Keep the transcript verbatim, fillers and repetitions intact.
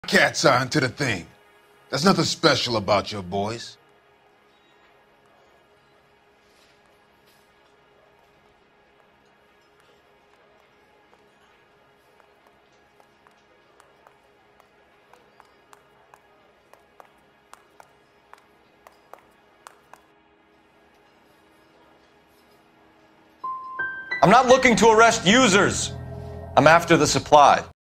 Cat's eye into the thing. There's nothing special about your boys. I'm not looking to arrest users. I'm after the supply.